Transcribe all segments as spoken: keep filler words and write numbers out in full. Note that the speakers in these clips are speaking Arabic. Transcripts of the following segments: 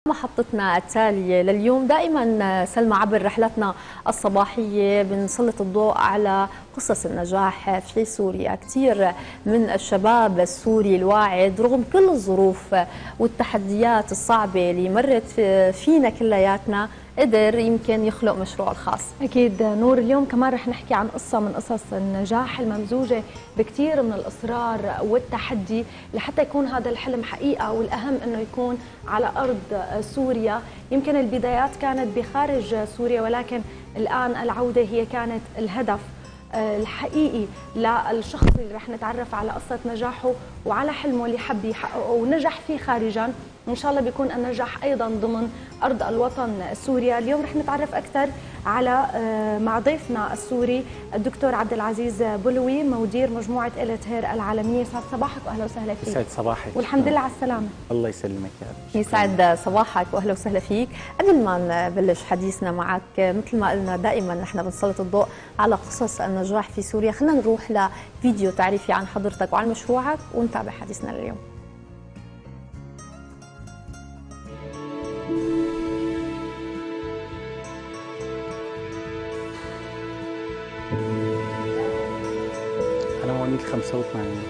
محطتنا التالية لليوم دائما سلمى عبر رحلتنا الصباحية بنسلط الضوء على قصص النجاح في سوريا. كثير من الشباب السوري الواعد رغم كل الظروف والتحديات الصعبة اللي مرت فينا كلياتنا قدر يمكن يخلق مشروعه الخاص. أكيد نور، اليوم كمان رح نحكي عن قصة من قصص النجاح الممزوجة بكثير من الإصرار والتحدي لحتى يكون هذا الحلم حقيقة، والأهم أنه يكون على أرض سوريا. يمكن البدايات كانت بخارج سوريا، ولكن الآن العودة هي كانت الهدف الحقيقي للشخص اللي رح نتعرف على قصة نجاحه وعلى حلمه اللي حب يحققه ونجح فيه خارجاً، وإن شاء الله بيكون النجاح أيضاً ضمن أرض الوطن سوريا. اليوم رح نتعرف أكثر على مع ضيفنا السوري الدكتور عبد العزيز بلوي، مدير مجموعة إليت هير العالمية. يسعد صباحك وأهلا وسهلا فيك. يسعد صباحك والحمد لله على السلامة. الله يسلمك يا رب. يسعد صباحك وأهلا وسهلا فيك. قبل ما نبلش حديثنا معك، مثل ما قلنا دائما نحن بنسلط الضوء على قصص النجاح في سوريا، خلينا نروح لفيديو تعريفي عن حضرتك وعن مشروعك ونتابع حديثنا لليوم. أنا مواليد خمسة وثمانين.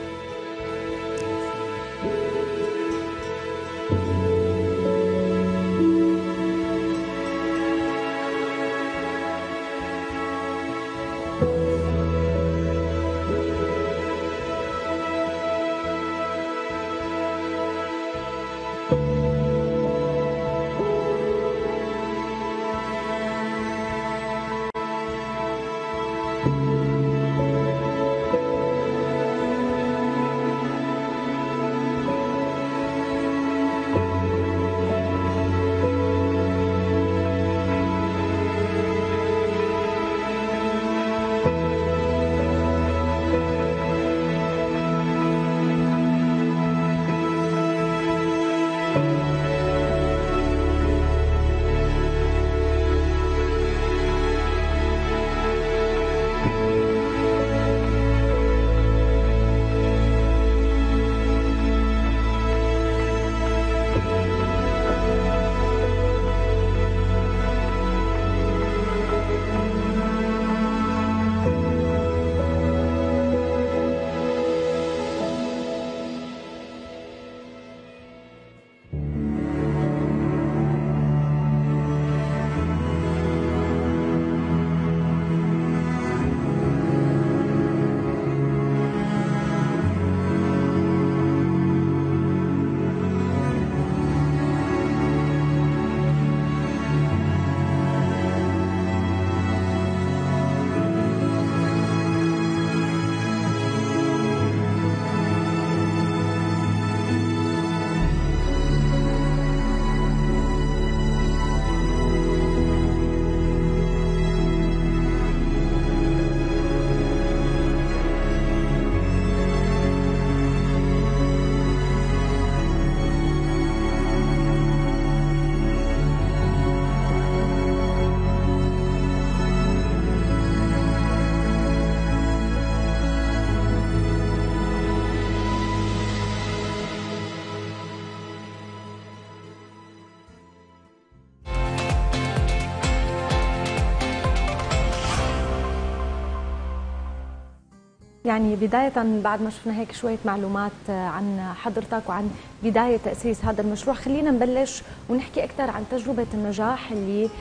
يعني بداية بعد ما شفنا هيك شوية معلومات عن حضرتك وعن بداية تأسيس هذا المشروع، خلينا نبلش ونحكي أكثر عن تجربة النجاح اللي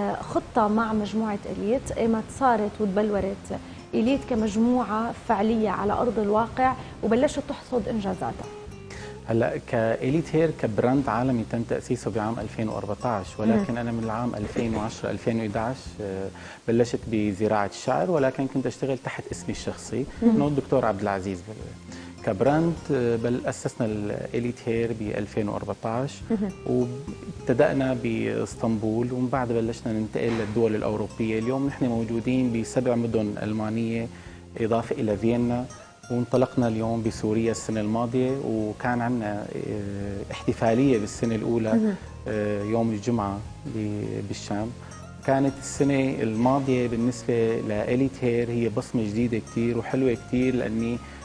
خطة مع مجموعة إليت، ايمت صارت وتبلورت إليت كمجموعة فعلية على أرض الواقع وبلشت تحصد إنجازاتها. هلا كإليت هير كبراند عالمي تم تأسيسه بعام ألفين وأربعة عشر، ولكن أنا من العام ألفين وعشرة ألفين وإحدى عشر بلشت بزراعة الشعر، ولكن كنت أشتغل تحت اسمي الشخصي إنه الدكتور عبد العزيز. كبراند بل أسسنا الإليت هير ب ألفين وأربعة عشر وابتدأنا باسطنبول، ومن بعد بلشنا ننتقل للدول الأوروبية. اليوم نحن موجودين بسبع مدن ألمانية إضافة إلى فيينا، وانطلقنا اليوم بسوريا السنة الماضية، وكان عندنا احتفالية بالسنة الأولى يوم الجمعة بالشام. كانت السنة الماضية بالنسبة لإليت هير هي بصمة جديدة كتير وحلوة كتير، لأني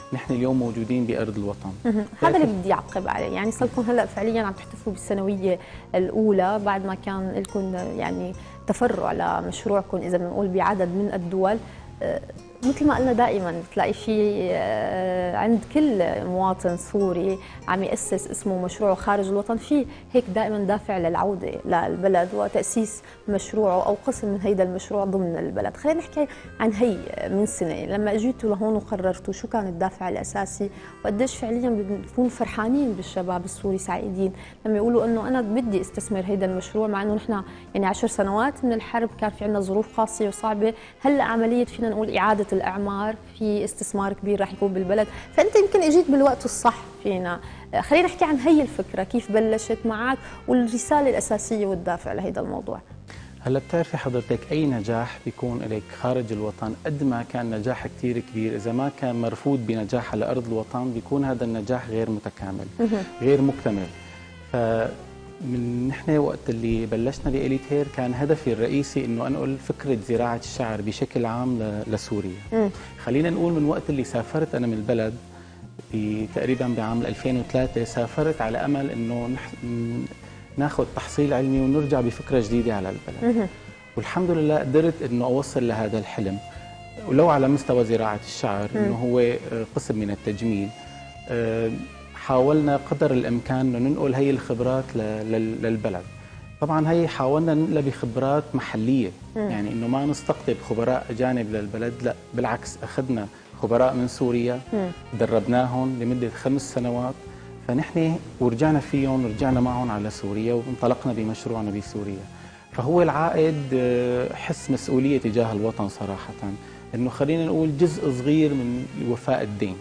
نحن اليوم موجودين بأرض الوطن. هذا اللي بدي أعقب عليه، يعني صار لكم هلا فعليا عم تحتفلوا بالسنوية الأولى بعد ما كان لكم يعني تفرع لمشروعكم إذا بنقول بعدد من الدول. مثل ما قلنا دائما بتلاقي في عند كل مواطن سوري عم يأسس اسمه مشروعه خارج الوطن في هيك دائما دافع للعودة للبلد وتأسيس مشروعه أو قسم من هيدا المشروع ضمن البلد. خلينا نحكي عن هي من سنة لما اجيتوا لهون وقررتوا شو كان الدافع الأساسي وقديش فعليا بنكونوا فرحانين بالشباب السوري سعيدين لما يقولوا انه انا بدي استثمر هيدا المشروع مع انه نحن يعني عشر سنوات من الحرب كان في عندنا ظروف قاسية وصعبة. هلا عملية فينا نقول إعادة الأعمار في استثمار كبير راح يكون بالبلد، فأنت يمكن اجيت بالوقت الصح فينا. خلينا نحكي عن هي الفكرة كيف بلشت معك والرسالة الأساسية والدافع لهيدا الموضوع. هلا بتعرفي حضرتك اي نجاح بيكون لك خارج الوطن قد ما كان نجاح كثير كبير اذا ما كان مرفوض بنجاح على ارض الوطن بيكون هذا النجاح غير متكامل غير مكتمل. ف من نحن وقت اللي بلشنا بإليت هير كان هدفي الرئيسي انه انقل فكره زراعه الشعر بشكل عام لسوريا. خلينا نقول من وقت اللي سافرت انا من البلد تقريبا بعام ألفين وثلاثة سافرت على امل انه ناخذ تحصيل علمي ونرجع بفكره جديده على البلد. والحمد لله قدرت انه اوصل لهذا الحلم ولو على مستوى زراعه الشعر انه هو قسم من التجميل. حاولنا قدر الامكان انه ننقل هي الخبرات للبلد. طبعا هي حاولنا ننقلها بخبرات محليه، يعني انه ما نستقطب خبراء اجانب للبلد، لا بالعكس اخذنا خبراء من سوريا دربناهم لمده خمس سنوات فنحن ورجعنا فيهم ورجعنا معهم على سوريا وانطلقنا بمشروعنا بسوريا. فهو العائد حس مسؤوليه تجاه الوطن صراحه، انه خلينا نقول جزء صغير من وفاء الدين.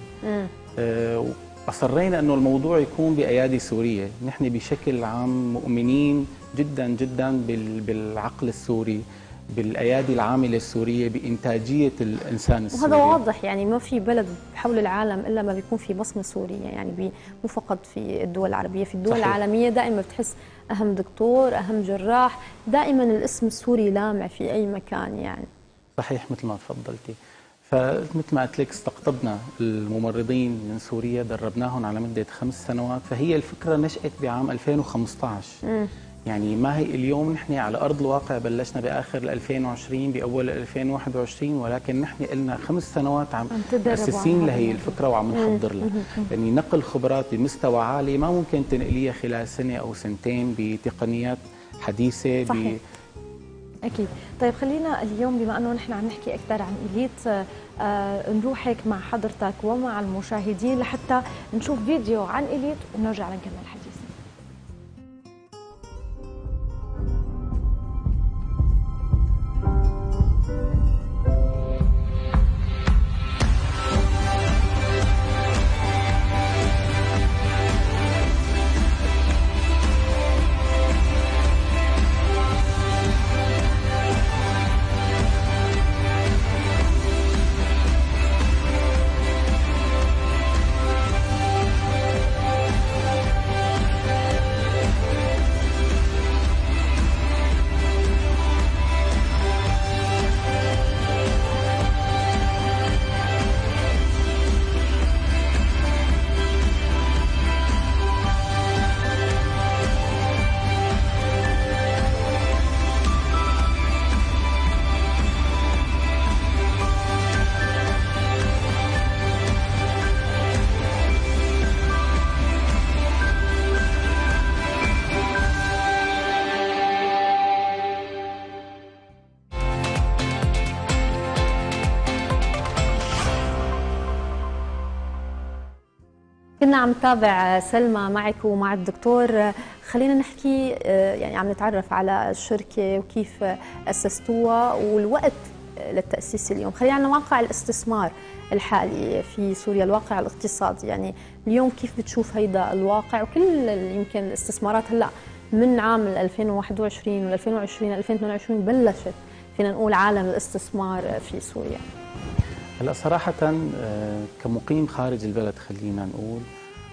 أصرينا أنه الموضوع يكون بأيادي سورية. نحن بشكل عام مؤمنين جدا جدا بالعقل السوري، بالأيادي العاملة السورية، بإنتاجية الإنسان السوري. وهذا واضح، يعني ما في بلد حول العالم إلا ما بيكون في بصمة سورية، يعني مو فقط في الدول العربية، في الدول صحيح. العالمية دائما بتحس أهم دكتور أهم جراح دائما الاسم السوري لامع في أي مكان يعني. صحيح مثل ما تفضلتي. فمثل ما قلت لك استقطبنا الممرضين من سوريا دربناهم على مده خمس سنوات. فهي الفكره نشات بعام ألفين وخمسة عشر. م. يعني ما هي اليوم نحن على ارض الواقع بلشنا باخر ألفين وعشرين باول ألفين وواحد وعشرين، ولكن نحن لنا خمس سنوات عم مؤسسين لهي الفكره وعم نحضر لها. يعني نقل خبرات بمستوى عالي ما ممكن تنقليها خلال سنه او سنتين بتقنيات حديثه. صحيح. أكيد. طيب خلينا اليوم بما أنه نحن عم نحكي أكثر عن إليت آه نروح هيك مع حضرتك ومع المشاهدين لحتى نشوف فيديو عن إليت ونرجع نكمل حديثنا. كنا عم نتابع سلمى معك ومع الدكتور. خلينا نحكي يعني عم نتعرف على الشركة وكيف أسستوها والوقت للتأسيس اليوم. خلينا على واقع الاستثمار الحالي في سوريا، الواقع الاقتصادي، يعني اليوم كيف بتشوف هيدا الواقع وكل يمكن الاستثمارات هلا من عام ألفين وواحد وعشرين و ألفين وعشرين ألفين واثنين وعشرين بلشت فينا نقول عالم الاستثمار في سوريا. هلا صراحة كمقيم خارج البلد خلينا نقول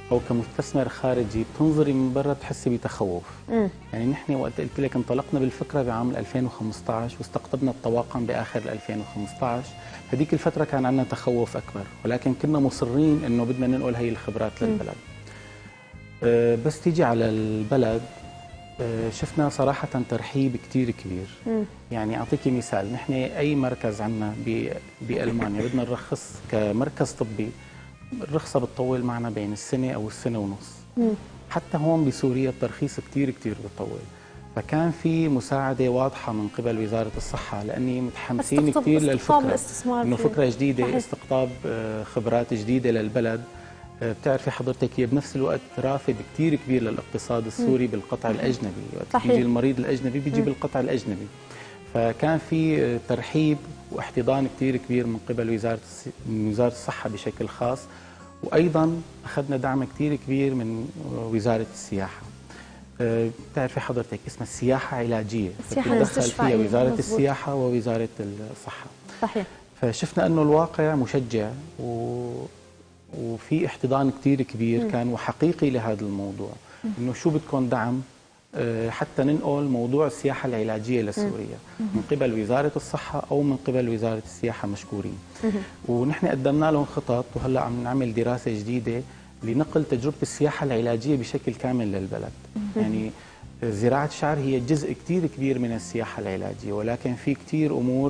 او كمستثمر خارجي بتنظري من برا بتحسي بتخوف. مم. يعني نحن وقت قلت لك انطلقنا بالفكره بعام ألفين وخمسة عشر واستقطبنا الطواقم باخر ألفين وخمسة عشر، هذيك الفتره كان عندنا تخوف اكبر، ولكن كنا مصرين انه بدنا ننقل هي الخبرات للبلد. أه بس تيجي على البلد أه شفنا صراحه ترحيب كثير كبير. مم. يعني اعطيكي مثال، نحن اي مركز عندنا بالمانيا بدنا نرخص كمركز طبي، الرخصه بتطول معنا بين السنه او السنه ونص. مم. حتى هون بسوريا الترخيص كثير كثير بتطول، فكان في مساعده واضحه من قبل وزاره الصحه، لاني متحمسين كثير للفكره، انه فكره جديده. صحيح. استقطاب خبرات جديده للبلد. بتعرفي حضرتك هي بنفس الوقت رافد كثير كبير للاقتصاد السوري بالقطع الاجنبي، وقت بيجي المريض الاجنبي بيجي بالقطع الاجنبي. فكان في ترحيب واحتضان كثير كبير من قبل وزاره من وزاره الصحه بشكل خاص، وايضا اخذنا دعم كثير كبير من وزاره السياحه. بتعرفي حضرتك اسمها السياحه علاجيه، بتتدخل فيها وزاره مزبوط. السياحه ووزاره الصحه. صحيح. فشفنا انه الواقع مشجع و... وفي احتضان كثير كبير م. كان وحقيقي لهذا الموضوع، انه شو بدكم دعم حتى ننقل موضوع السياحة العلاجية لسوريا من قبل وزارة الصحة أو من قبل وزارة السياحة مشكورين. ونحن قدمنا لهم خطط، وهلأ عم نعمل دراسة جديدة لنقل تجربة السياحة العلاجية بشكل كامل للبلد. يعني زراعة الشعر هي جزء كتير كبير من السياحة العلاجية، ولكن في كتير أمور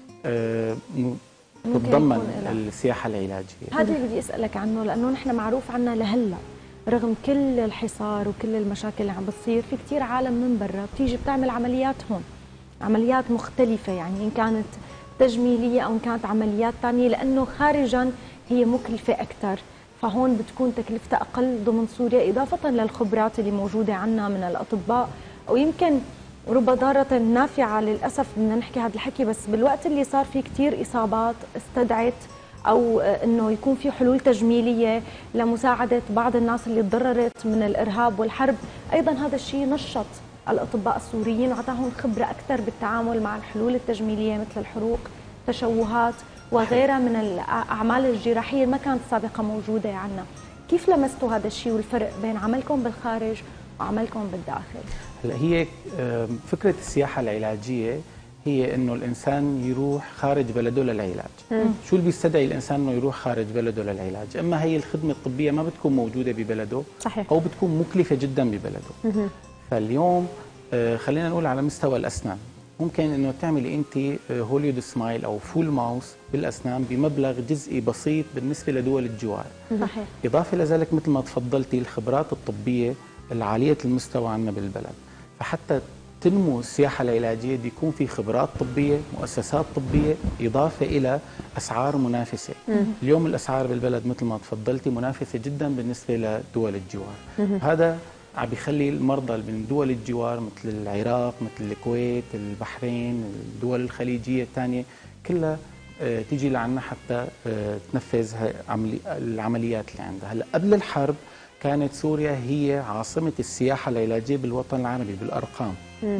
تتضمن السياحة العلاجية. هذا اللي بدي أسألك عنه، لأنه نحن معروف عنا لهلأ رغم كل الحصار وكل المشاكل اللي عم بتصير، في كثير عالم من برا بتيجي بتعمل عمليات هون، عمليات مختلفة، يعني إن كانت تجميلية أو إن كانت عمليات ثانية، لأنه خارجا هي مكلفة أكثر، فهون بتكون تكلفتها أقل ضمن سوريا، إضافة للخبرات اللي موجودة عنا من الأطباء، ويمكن رب ضارة نافعة. للأسف بدنا نحكي هذا الحكي، بس بالوقت اللي صار في كثير إصابات استدعت أو أنه يكون في حلول تجميلية لمساعدة بعض الناس اللي تضررت من الإرهاب والحرب، أيضا هذا الشيء نشط الأطباء السوريين وأعطاهم خبرة أكثر بالتعامل مع الحلول التجميلية مثل الحروق، تشوهات وغيرها من الأعمال الجراحية ما كانت سابقا موجودة عنا. كيف لمستوا هذا الشيء والفرق بين عملكم بالخارج وعملكم بالداخل؟ هلا هي فكرة السياحة العلاجية هي انه الانسان يروح خارج بلده للعلاج. مم. شو اللي بيستدعي الانسان انه يروح خارج بلده للعلاج؟ اما هي الخدمه الطبيه ما بتكون موجوده ببلده. صحيح. او بتكون مكلفه جدا ببلده. مم. فاليوم خلينا نقول على مستوى الاسنان، ممكن انه تعملي انت هوليود سمايل او فول ماوس بالاسنان بمبلغ جزئي بسيط بالنسبه لدول الجوار. صحيح. اضافه لذلك مثل ما تفضلتي الخبرات الطبيه العاليه المستوى عندنا بالبلد، فحتى تنمو السياحة العلاجية دي يكون في خبرات طبية، مؤسسات طبية، إضافة إلى أسعار منافسة. مم. اليوم الأسعار بالبلد مثل ما تفضلتي منافسة جدا بالنسبة لدول الجوار. مم. هذا عم بيخلي المرضى من دول الجوار مثل العراق، مثل الكويت، البحرين، الدول الخليجية الثانية كلها آه تيجي لعنا حتى آه تنفذ العمليات اللي عندها. هلا قبل الحرب كانت سوريا هي عاصمة السياحة العلاجية بالوطن العربي بالأرقام.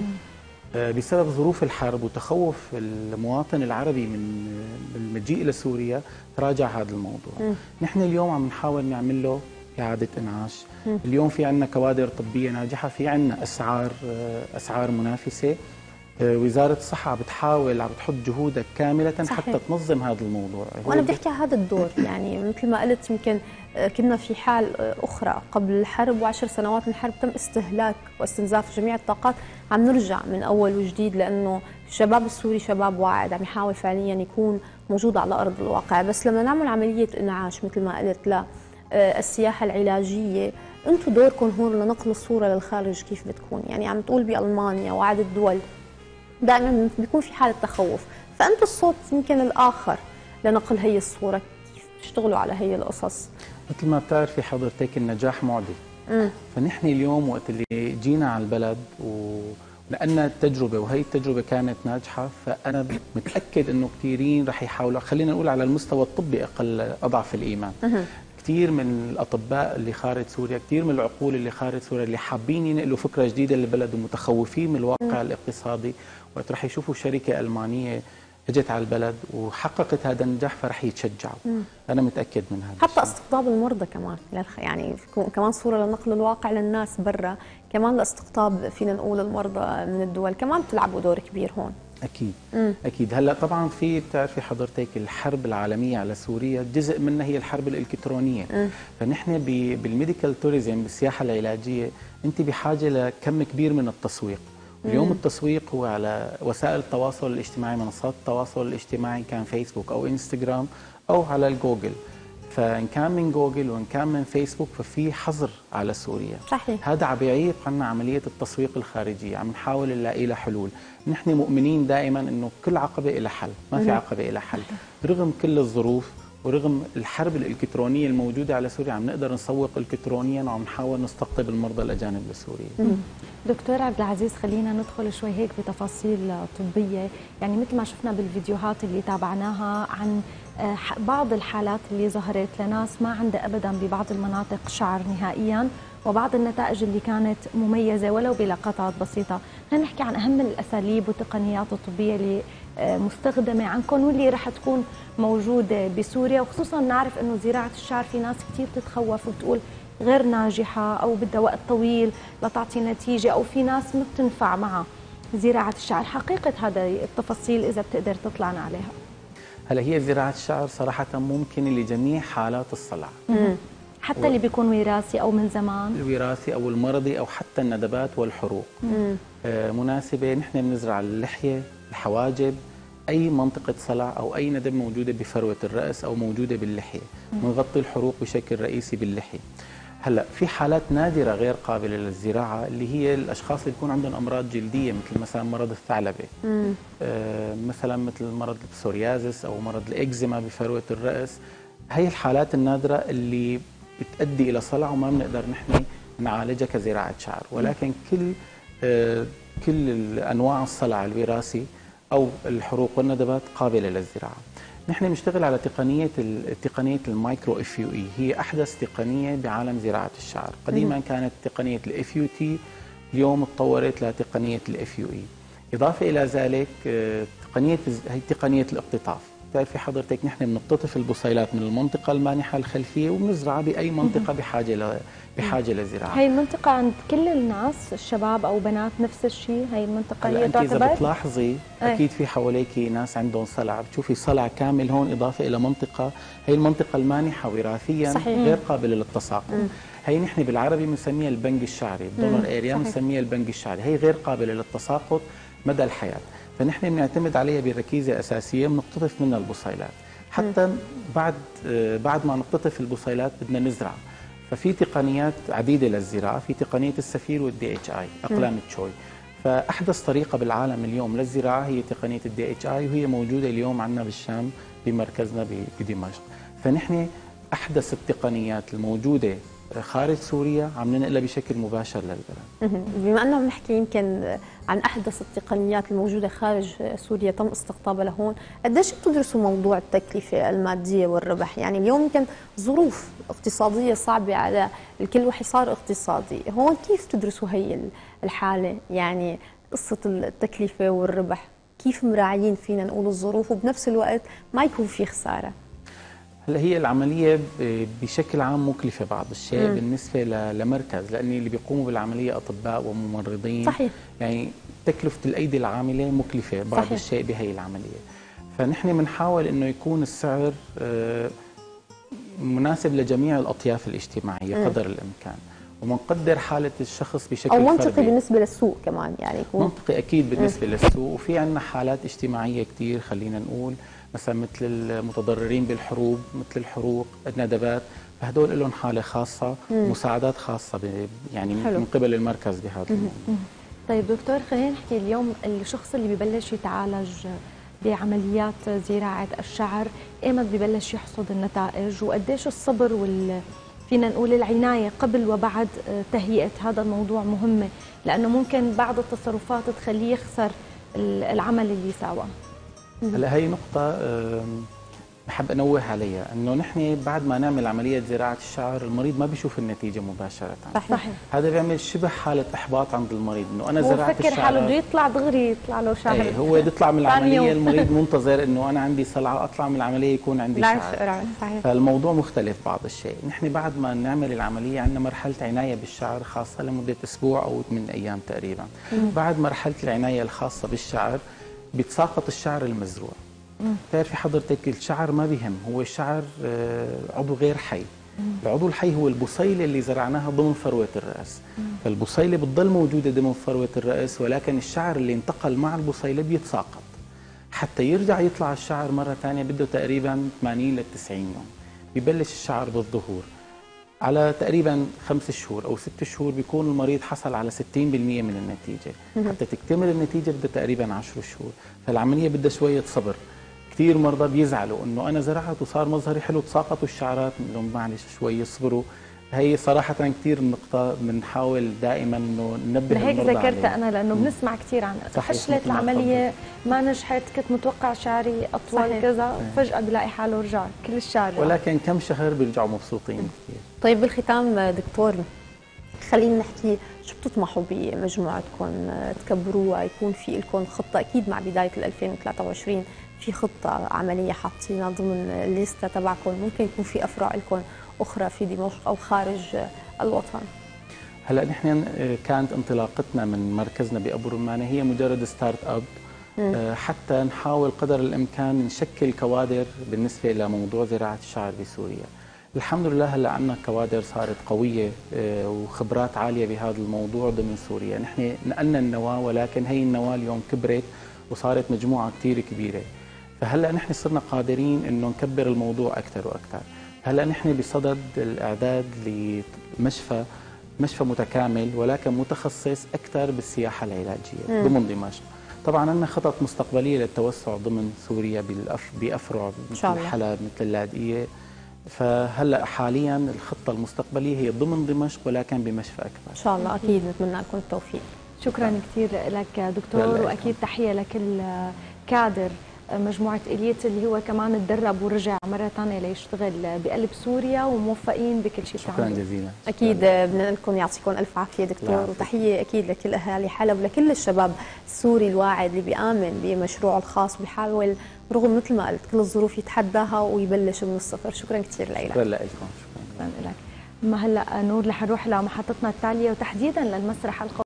بسبب ظروف الحرب وتخوف المواطن العربي من المجيء إلى سوريا تراجع هذا الموضوع. مم. نحن اليوم عم نحاول نعمل له إعادة إنعاش. مم. اليوم في عندنا كوادر طبية ناجحة، في عندنا أسعار أسعار منافسة. وزارة الصحة بتحاول عم تحط جهودها كاملة. صحيح. حتى تنظم هذا الموضوع. وأنا بدي أحكي عن هذا الدور، يعني مثل ما قلت يمكن كنا في حال أخرى قبل الحرب وعشر سنوات من الحرب تم استهلاك واستنزاف جميع الطاقات، عم نرجع من أول وجديد، لأنه الشباب السوري شباب واعد عم يحاول فعليا يكون موجود على أرض الواقع. بس لما نعمل عملية إنعاش مثل ما قلت للسياحة العلاجية، أنتم دوركم هون لنقل الصورة للخارج كيف بتكون؟ يعني عم تقول بألمانيا وعدة دول دائما بيكون في حالة تخوف، فأنتم الصوت يمكن الآخر لنقل هي الصورة، كيف تشتغلوا على هي القصص؟ مثل ما بتعرفي حضرتك النجاح معدي. مم. فنحن اليوم وقت اللي جينا على البلد ولأن التجربة وهي التجربة كانت ناجحة، فأنا متأكد إنه كثيرين رح يحاولوا، خلينا نقول على المستوى الطبي أقل أضعف الإيمان. مم. كثير من الأطباء اللي خارج سوريا، كثير من العقول اللي خارج سوريا اللي حابين ينقلوا فكرة جديدة للبلد ومتخوفين من الواقع مم. الاقتصادي، وقت رح يشوفوا شركة ألمانية اجت على البلد وحققت هذا النجاح فرح يتشجعوا. مم. انا متاكد من هذا حتى الشيء. استقطاب المرضى كمان للخ... يعني كمان صوره لنقل الواقع للناس برا، كمان لاستقطاب فينا نقول المرضى من الدول، كمان بتلعبوا دور كبير هون. اكيد. مم. اكيد. هلا طبعا في بتعرفي حضرتك الحرب العالميه على سوريا جزء منها هي الحرب الالكترونيه. مم. فنحن بالميديكال توريزم بالسياحه العلاجيه انت بحاجه لكم كبير من التسويق. اليوم مم. التسويق هو على وسائل التواصل الاجتماعي، منصات التواصل الاجتماعي، كان فيسبوك او انستغرام او على الجوجل. فان كان من جوجل وان كان من فيسبوك ففي حظر على سوريا. صحيح. هذا عم يعيق عنا عمليه التسويق الخارجيه، عم نحاول نلاقي لها حلول. نحن مؤمنين دائما انه كل عقبه لها حل، ما في عقبه لها حل. رغم كل الظروف ورغم الحرب الالكترونيه الموجوده على سوريا عم نقدر نسوق الكترونيا وعم نحاول نستقطب المرضى الاجانب لسوريا. دكتور عبد العزيز، خلينا ندخل شوي هيك بتفاصيل طبيه، يعني مثل ما شفنا بالفيديوهات اللي تابعناها عن بعض الحالات اللي ظهرت لناس ما عندها ابدا ببعض المناطق شعر نهائيا، وبعض النتائج اللي كانت مميزه ولو بلقطات بسيطه. خلينا نحكي عن اهم الاساليب والتقنيات الطبيه اللي مستخدمه عندكم واللي رح تكون موجوده بسوريا، وخصوصا نعرف انه زراعه الشعر في ناس كثير بتتخوف وبتقول غير ناجحه او بدها وقت طويل لتعطي نتيجه، او في ناس ما بتنفع معها زراعه الشعر. حقيقه هذه التفاصيل اذا بتقدر تطلعنا عليها. هلا هي زراعه الشعر صراحه ممكن لجميع حالات الصلع. مم. حتى و... اللي بيكون وراثي او من زمان، الوراثي او المرضي او حتى الندبات والحروق. آه مناسبه. نحن بنزرع اللحيه، الحواجب، اي منطقه صلع او اي ندب موجوده بفروه الراس او موجوده باللحيه. بنغطي الحروق بشكل رئيسي باللحيه. هلا في حالات نادره غير قابله للزراعه اللي هي الاشخاص اللي بيكون عندهم امراض جلديه مثل مثلا مرض الثعلبه. آه مثلا مثل مرض البسوريازيس او مرض الاكزيما بفروه الراس. هي الحالات النادره اللي بتؤدي الى صلع وما بنقدر نحن نعالجها كزراعه شعر، ولكن كل آه كل انواع الصلع الوراثي او الحروق والندبات قابله للزراعه. نحن بنشتغل على تقنيه تقنيه المايكرو اف يو اي، هي احدث تقنيه بعالم زراعه الشعر. قديما كانت تقنيه الاف يو تي، اليوم تطورت لتقنيه الاف يو اي. اضافه الى ذلك تقنيه هي تقنيه الاقتطاف. بتعرفي حضرتك نحن بنقتطف البصيلات من المنطقه المانحه الخلفيه وبنزرعها باي منطقه بحاجه ل بحاجه لزراعه. هي المنطقه عند كل الناس الشباب او بنات نفس الشيء، هي المنطقه هي تعتبر. اذا بتلاحظي اكيد في حواليك ناس عندهم صلع، بتشوفي صلع كامل هون اضافه الى منطقه، هي المنطقه المانحه وراثيا صحيح. غير قابله للتساقط. هي نحن بالعربي بنسميها البنج الشعري، الدونر اريا بنسميها البنج الشعري، هي غير قابله للتساقط مدى الحياه. فنحن بنعتمد عليها بركيزه اساسيه بنقتطف منها البصيلات، حتى م. بعد بعد ما نقتطف البصيلات بدنا نزرع. ففي تقنيات عديده للزراعه، في تقنيه السفير والدي اتش اي، اقلام التشوي. فاحدث طريقه بالعالم اليوم للزراعه هي تقنيه الدي اتش اي، وهي موجوده اليوم عندنا بالشام بمركزنا بدمشق. فنحن احدث التقنيات الموجوده خارج سوريا عم ننقلها بشكل مباشر للبلد. بما انه بنحكي يمكن عن احدث التقنيات الموجوده خارج سوريا تم استقطابها لهون، قديش بتدرسوا موضوع التكلفه الماديه والربح؟ يعني اليوم يمكن ظروف اقتصاديه صعبه على الكل وحصار اقتصادي، هون كيف تدرسوا هي الحاله؟ يعني قصه التكلفه والربح، كيف مراعيين فينا نقول الظروف وبنفس الوقت ما يكون في خساره؟ هلا هي العمليه بشكل عام مكلفه بعض الشيء مم. بالنسبه لمركز، لان اللي بيقوموا بالعمليه اطباء وممرضين. صحيح. يعني تكلفه الايدي العامله مكلفه بعض صحيح. الشيء بهي العمليه. فنحن بنحاول انه يكون السعر مناسب لجميع الاطياف الاجتماعيه مم. قدر الامكان، ومنقدر حاله الشخص بشكل او منطقي فردي. بالنسبه للسوق كمان، يعني يكون منطقي اكيد بالنسبه مم. للسوق. وفي عندنا حالات اجتماعيه كثير، خلينا نقول مثلا مثل المتضررين بالحروب، مثل الحروق، الندبات، فهدول لهم حاله خاصه، مم. مساعدات خاصه يعني حلو. من قبل المركز بهذا الموضوع. طيب دكتور، خلينا نحكي اليوم الشخص اللي ببلش يتعالج بعمليات زراعه الشعر، ايمتى ببلش يحصد النتائج، وقديش الصبر وال فينا نقول العنايه قبل وبعد تهيئه هذا الموضوع مهمه، لانه ممكن بعض التصرفات تخليه يخسر العمل اللي سواه. هلا هي نقطة بحب انوه عليها انه نحن بعد ما نعمل عمليه زراعه الشعر المريض ما بيشوف النتيجه مباشره. صحيح. هذا بيعمل شبه حاله احباط عند المريض انه انا زرعت الشعر، هو بفكر حاله بده يطلع دغري يطلع له شهر. ايه هو يطلع من العمليه المريض منتظر انه انا عندي صلعه اطلع من العمليه يكون عندي شعر. صحيح. فالموضوع مختلف بعض الشيء. نحن بعد ما نعمل العمليه عندنا مرحله عنايه بالشعر خاصه لمده اسبوع او ثمان ايام تقريبا. مم. بعد مرحله العنايه الخاصه بالشعر بيتساقط الشعر المزروع. بتعرفي حضرتك الشعر ما بيهم، هو الشعر عضو غير حي. العضو الحي هو البصيله اللي زرعناها ضمن فروه الراس. فالبصيله بتضل موجوده ضمن فروه الراس، ولكن الشعر اللي انتقل مع البصيله بيتساقط. حتى يرجع يطلع الشعر مره ثانيه بده تقريبا ثمانين ل تسعين يوم. ببلش الشعر بالظهور على تقريبا خمس شهور او ست شهور بيكون المريض حصل على ستين بالمئة من النتيجه. حتى تكتمل النتيجه بدها تقريبا عشر شهور. فالعمليه بدها شويه صبر. كثير مرضى بيزعلوا انه انا زرعت وصار مظهري حلو تساقطوا الشعرات، بنقول لهم معلش شوي اصبروا. هي صراحه كثير نقطه بنحاول دائما انه ننبه لهيك المرضى ذكرت انا لانه بنسمع كثير عن فشلت العمليه ما نجحت، كنت متوقع شعري اطول صحيح. كذا فجاه بلاقي حاله رجع كل الشعر، ولكن كم شهر بيرجعوا مبسوطين كثير. طيب بالختام دكتور خلينا نحكي شو بتطمحوا بمجموعتكم تكبروها، يكون في لكم خطه اكيد مع بدايه ألفين وثلاثة وعشرين في خطه عمليه حاطينها ضمن الليسته تبعكم، ممكن يكون في افرع لكم اخرى في دمشق او خارج الوطن؟ هلا نحن كانت انطلاقتنا من مركزنا بأبو رمانة هي مجرد ستارت اب م. حتى نحاول قدر الامكان نشكل كوادر بالنسبه لموضوع زراعه الشعر بسوريا. الحمد لله هلا عندنا كوادر صارت قويه وخبرات عاليه بهذا الموضوع ضمن سوريا. نحن نقلنا النواه ولكن هي النواه اليوم كبرت وصارت مجموعه كثير كبيره. فهلا نحن صرنا قادرين انه نكبر الموضوع اكثر واكثر. هلا نحن بصدد الاعداد لمشفى مشفى متكامل ولكن متخصص اكثر بالسياحه العلاجيه م. ضمن دمشق. طبعا عندنا خطط مستقبليه للتوسع ضمن سوريا بافرع مثل حلب مثل اللاذقيه. فهلا حاليا الخطه المستقبليه هي ضمن دمشق ولكن بمشفى اكبر. ان شاء الله اكيد نتمنى لكم التوفيق. شكرا كثير لك دكتور، واكيد تحيه لكل كادر مجموعة إليت اللي هو كمان تدرب ورجع مرة ثانية ليشتغل بقلب سوريا، وموفقين بكل شيء. شكرا جزيلا. أكيد بنقول لكم يعطيكم ألف عافية دكتور، وتحية أكيد لكل أهالي حلب ولكل الشباب السوري الواعد اللي بيآمن بمشروعه الخاص بيحاول رغم مثل ما قلت كل الظروف يتحداها ويبلش من الصفر. شكرا كثير لك. شكرا لكم. شكرا لك. ما هلا نور رح نروح لمحطتنا التالية وتحديدا للمسرح القومي.